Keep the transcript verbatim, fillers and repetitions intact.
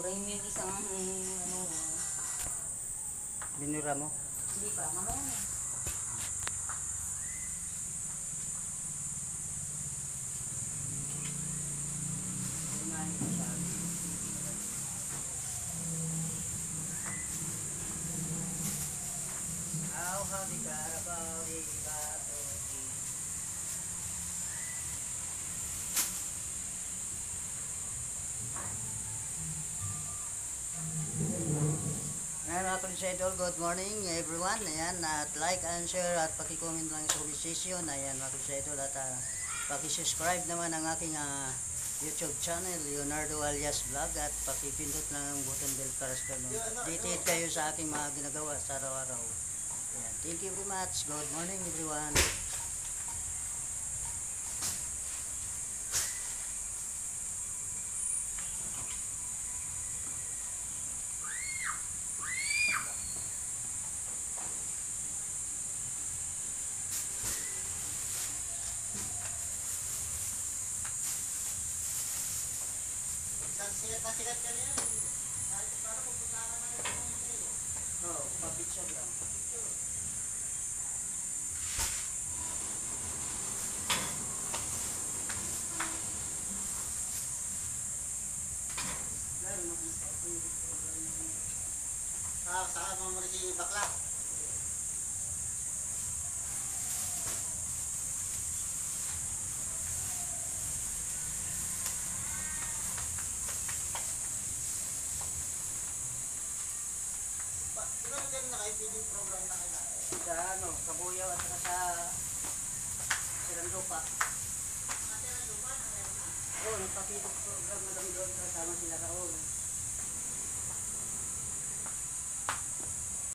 Burahin mo yung isang ano. Binura mo? Hindi pa, mamaya na. How how di Carabao di Bato. Ayan mga Crusader, good morning everyone. Ayan, at like and share at paki-comment lang sa conversation. Ayan mga Crusader, at uh, paki-subscribe naman ang aking uh, YouTube channel, Leonardo Alias Vlog, at paki-pindot lang ang button bell para sa ganun. Updated kayo sa aking mga ginagawa sa araw-araw. Ayan, thank you very much. Good morning everyone. Sikat na sikat ka na yan. Para pupunta ka naman yung sa'yo. Oo, pa-picture lang. Ah, saan mo mo rin si bakla? Feeding program na kailangan. Sa ano, Kabuyaw at saka sa Sirandupa. Ate, ano ba? Oo, nagpa-feeding program na kami doon kasama sila Raul.